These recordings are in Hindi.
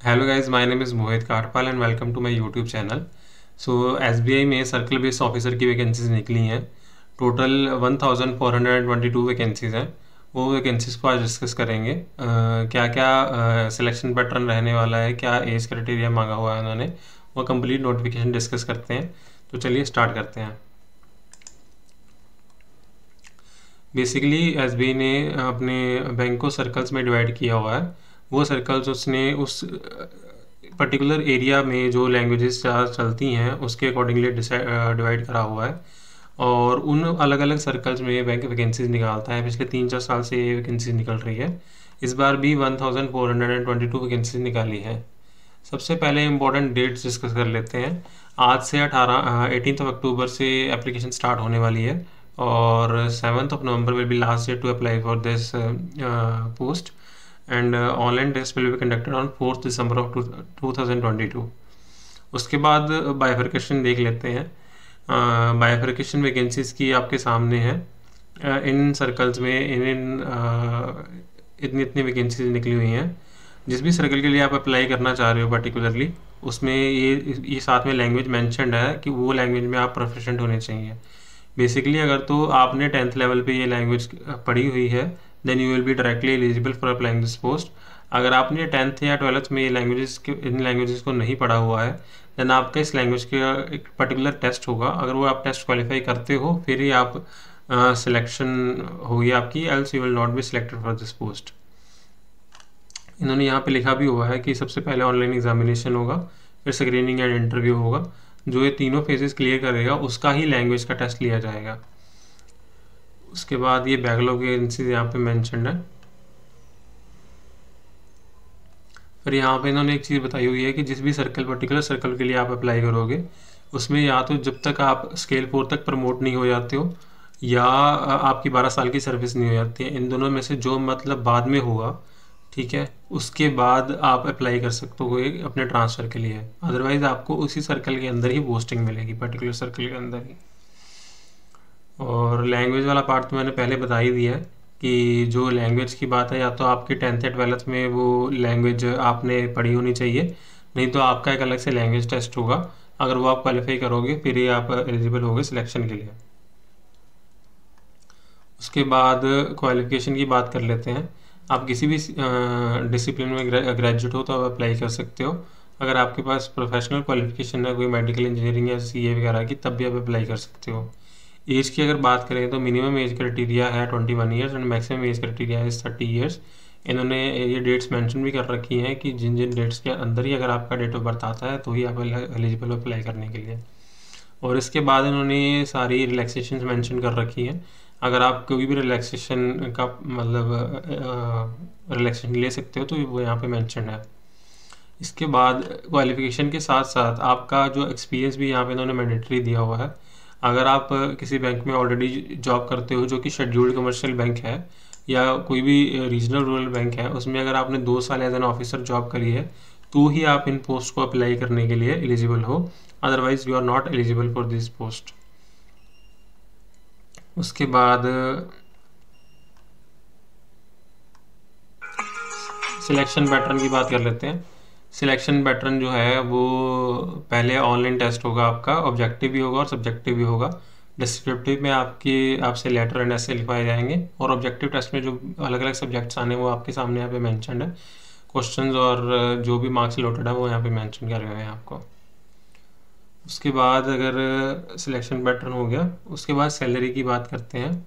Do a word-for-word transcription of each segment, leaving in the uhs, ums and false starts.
Hello guys, my name is Mohit Katpal and welcome to my YouTube channel. So SBI में सर्कल बेस्ड ऑफिसर की वैकेंसीज निकली हैं। Total one thousand four hundred twenty two vacancies हैं। वो वैकेंसीज को आज डिस्कस करेंगे। uh, क्या क्या सिलेक्शन पैटर्न रहने वाला है, क्या एज क्राइटेरिया मांगा हुआ है उन्होंने, वो कंप्लीट नोटिफिकेशन डिस्कस करते हैं। तो चलिए स्टार्ट करते हैं। बेसिकली एसबीआई ने अपने बैंक को सर्कल्स में डिवाइड किया हुआ है। वो सर्कल्स उसने उस पर्टिकुलर एरिया में जो लैंग्वेजेस चलती हैं उसके अकॉर्डिंगली डिवाइड करा हुआ है। और उन अलग अलग सर्कल्स में बैंक वैकेंसीज निकालता है। पिछले तीन चार साल से ये वैकेंसीज निकल रही है। इस बार भी one thousand four hundred and twenty two vacancies निकाली है। सबसे पहले इंपॉर्टेंट डेट्स डिस्कस कर लेते हैं। आज से अठारह एटीनथ ऑफ अक्टूबर से एप्लीकेशन स्टार्ट होने वाली है और seventh of November will be last date to apply for this post and online test will be conducted on fourth December of two thousand twenty two. उसके बाद बाइफर्केशन देख लेते हैं। बाइफर्केशन वैकेंसीज की आपके सामने है। uh, इन सर्कल्स में इन इन uh, इतनी इतनी वैकेंसीज निकली हुई हैं। जिस भी सर्कल के लिए आप अप्लाई करना चाह रहे हो पर्टिकुलरली, उसमें ये ये साथ में लैंग्वेज मेंशन्ड है कि वो लैंग्वेज में आप प्रोफिशिएंट होने चाहिए। बेसिकली अगर तो आपने टेंथ लेवल पे ये लैंग्वेज पढ़ी हुई है then you will be directly eligible for applying this post. अगर आपने टेंथ या ट्वेल्थ में ये लैंग्वेजेस के इन लैंग्वेजेस को नहीं पढ़ा हुआ है देन आपका इस लैंग्वेज का एक पर्टिकुलर टेस्ट होगा। अगर वो आप टेस्ट क्वालिफाई करते हो फिर ही आप सिलेक्शन होगी आपकी, else you will not be selected for this post. इन्होंने यहाँ पे लिखा भी हुआ है कि सबसे पहले ऑनलाइन एग्जामिनेशन होगा, फिर स्क्रीनिंग एंड इंटरव्यू होगा। जो ये तीनों फेजेस क्लियर करेगा उसका ही लैंग्वेज का टेस्ट लिया जाएगा। उसके बाद ये बैकलॉग वैकेंसीज यहाँ पे मेंशन्ड है। फिर यहाँ पे इन्होंने एक चीज़ बताई हुई है कि जिस भी सर्कल पर्टिकुलर सर्कल के लिए आप अप्लाई करोगे उसमें या तो जब तक आप स्केल फोर तक प्रमोट नहीं हो जाते हो या आपकी बारह साल की सर्विस नहीं हो जाती है, इन दोनों में से जो मतलब बाद में होगा, ठीक है, उसके बाद आप अप्लाई कर सकते हो अपने ट्रांसफ़र के लिए। अदरवाइज़ आपको उसी सर्कल के अंदर ही पोस्टिंग मिलेगी, पर्टिकुलर सर्कल के अंदर ही। और लैंग्वेज वाला पार्ट तो मैंने पहले बता ही दिया है कि जो लैंग्वेज की बात है या तो आपकी टेंथ या ट्वेल्थ में वो लैंग्वेज आपने पढ़ी होनी चाहिए, नहीं तो आपका एक अलग से लैंग्वेज टेस्ट होगा। अगर वो आप क्वालिफाई करोगे फिर ही आप एलिजिबल होगे सिलेक्शन के लिए। उसके बाद क्वालिफिकेशन की बात कर लेते हैं। आप किसी भी डिसिप्लिन में ग्रेजुएट हो तो आप अप्लाई कर सकते हो। अगर आपके पास प्रोफेशनल क्वालिफिकेशन है कोई मेडिकल इंजीनियरिंग या सीए वगैरह की, तब भी आप अप्लाई कर सकते हो। एज की अगर बात करें तो मिनिमम एज क्राइटेरिया है twenty one years and maximum age criteria है थर्टी ईयर्स। इन्होंने ये डेट्स मेंशन भी कर रखी हैं कि जिन जिन डेट्स के अंदर ही अगर आपका डेट ऑफ बर्थ आता है तो ही आप एलिजिबल अप्लाई करने के लिए। और इसके बाद इन्होंने ये सारी रिलैक्सेशन मेंशन कर रखी हैं। अगर आप कोई भी रिलैक्सेशन का मतलब रिलैक्सेशन ले सकते हो तो वो यहाँ पे मेंशन है। इसके बाद क्वालिफिकेशन के साथ साथ आपका जो एक्सपीरियंस भी यहाँ पे इन्होंने मैंडेटरी दिया हुआ है। अगर आप किसी बैंक में ऑलरेडी जॉब करते हो जो कि शेड्यूल्ड कमर्शियल बैंक है या कोई भी रीजनल रूरल बैंक है, उसमें अगर आपने दो साल एज एन ऑफिसर जॉब करी है तो ही आप इन पोस्ट को अप्लाई करने के लिए एलिजिबल हो, otherwise you are not eligible for this post. उसके बाद सिलेक्शन पैटर्न की बात कर लेते हैं। सिलेक्शन पैटर्न जो है वो पहले ऑनलाइन टेस्ट होगा, आपका ऑब्जेक्टिव भी होगा और सब्जेक्टिव भी होगा। डिस्क्रिप्टिव में आपकी आपसे लेटर एंड ऐसे लिखवाए जाएंगे और ऑब्जेक्टिव टेस्ट में जो अलग अलग सब्जेक्ट्स आने वो आपके सामने यहाँ पे मेंशन्ड है। क्वेश्चंस और जो भी मार्क्स अलॉटेड है वो यहाँ पे मेंशन करे हुए हैं आपको। उसके बाद अगर सिलेक्शन पैटर्न हो गया, उसके बाद सैलरी की बात करते हैं।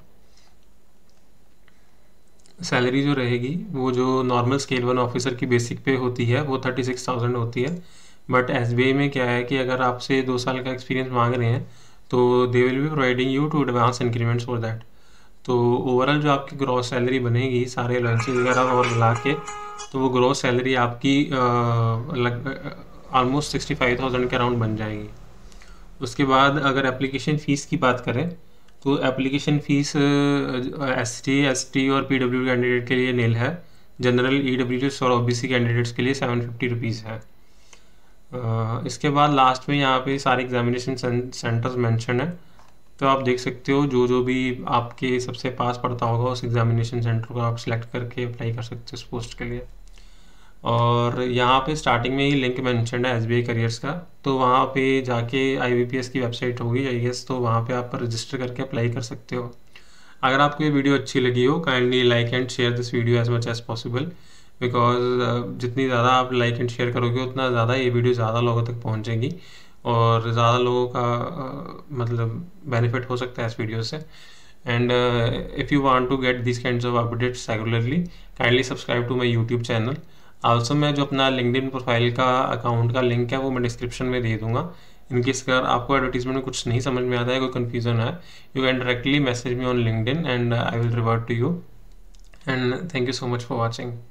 सैलरी जो रहेगी वो जो नॉर्मल स्केल वन ऑफिसर की बेसिक पे होती है वो थर्टी सिक्स थाउजेंड होती है। बट एसबीआई में क्या है कि अगर आपसे दो साल का एक्सपीरियंस मांग रहे हैं तो they will be providing you two advance increments for that. तो ओवरऑल जो आपकी ग्रॉस सैलरी बनेगी सारे अलाउंसेस वगैरह और मिला के, तो वो ग्रॉस सैलरी आपकी लगभग ऑलमोस्ट सिक्सटी फाइव थाउजेंड के अराउंड बन जाएगी। उसके बाद अगर एप्लीकेशन फ़ीस की बात करें तो application fees S T S T और पी डब्ल्यू कैंडिडेट के लिए नील है। जनरल ई डब्ल्यू एस और ओ बी सी कैंडिडेट्स के लिए सेवन फिफ्टी रुपीज़ है। uh, इसके बाद लास्ट में यहाँ पे सारे एग्जामिनेशन सेंटर्स मेंशन है, तो आप देख सकते हो जो जो भी आपके सबसे पास पड़ता होगा उस एग्जामिनेशन सेंटर को आप सिलेक्ट करके अप्लाई कर सकते हो उस पोस्ट के लिए। और यहाँ पे स्टार्टिंग में ही लिंक मेंशन है एस बी आई करियर्स का, तो वहाँ पे जाके आई बी पी एस की वेबसाइट होगी आई गेस, तो वहाँ पे आप रजिस्टर करके अप्लाई कर सकते हो। अगर आपको ये वीडियो अच्छी लगी हो, kindly like and share this video as much as possible, because जितनी ज़्यादा आप लाइक एंड शेयर करोगे उतना ज़्यादा ये वीडियो ज़्यादा लोगों तक पहुँचेगी और ज़्यादा लोगों का uh, मतलब बेनिफिट हो सकता है इस वीडियो से। And if you want to get this kinds of updates regularly, kindly subscribe to my YouTube channel. Also मैं जो अपना लिंक्डइन प्रोफाइल का अकाउंट का लिंक है वो मैं डिस्क्रिप्शन में दे दूंगा। इनकेस अगर आपको एडवर्टीजमेंट में कुछ नहीं समझ में आता है, कोई कन्फ्यूजन है, you can directly message me on LinkedIn and I will revert to you. And thank you so much for watching.